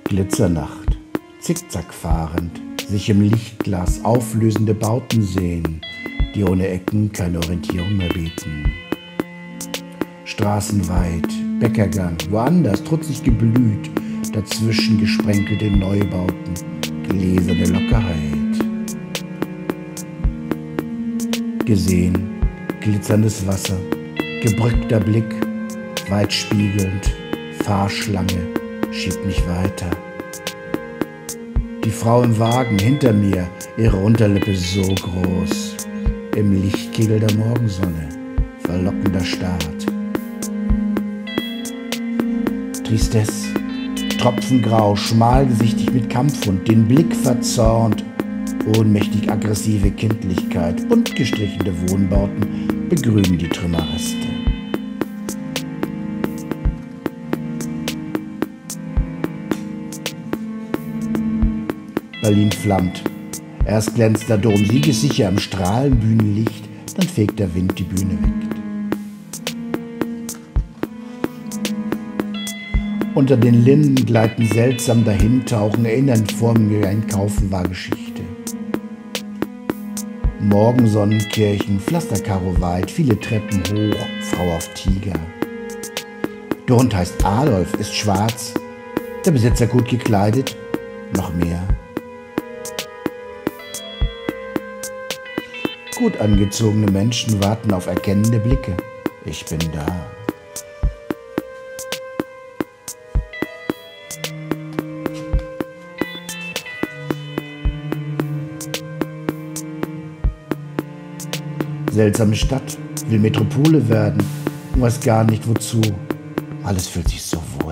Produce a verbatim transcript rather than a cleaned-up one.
Glitzernacht, zickzack fahrend, sich im Lichtglas auflösende Bauten sehen, die ohne Ecken keine Orientierung mehr bieten. Straßenweit, Bäckergang, woanders trutzig geblüht, dazwischen gesprenkelte Neubauten, gläserne Lockerheit. Gesehen, glitzerndes Wasser, gebrückter Blick, weit spiegelnd, Fahrschlange schiebt mich weiter. Die Frau im Wagen hinter mir, ihre Unterlippe so groß, im Lichtkegel der Morgensonne, verlockender Start. Tristesse, tropfengrau, schmalgesichtig mit Kampfhund, den Blick verzornt, ohnmächtig aggressive Kindlichkeit, bunt gestrichene Wohnbauten begrünen die Trümmerreste. Berlin flammt. Erst glänzt der Dom siegessicher im Strahlenbühnenlicht, dann fegt der Wind die Bühne weg. Unter den Linden gleiten seltsam dahin, tauchen erinnern vor mir, einkaufen war Geschichte. Morgensonnenkirchen, Pflasterkaro weit, viele Treppen hoch, Frau auf Tiger. Der Hund heißt Adolf, ist schwarz, der Besitzer gut gekleidet, noch mehr. Gut angezogene Menschen warten auf erkennende Blicke. Ich bin da. Seltsame Stadt, will Metropole werden und weiß gar nicht wozu. Alles fühlt sich so wohl.